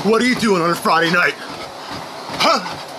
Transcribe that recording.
What are you doing on a Friday night? Huh?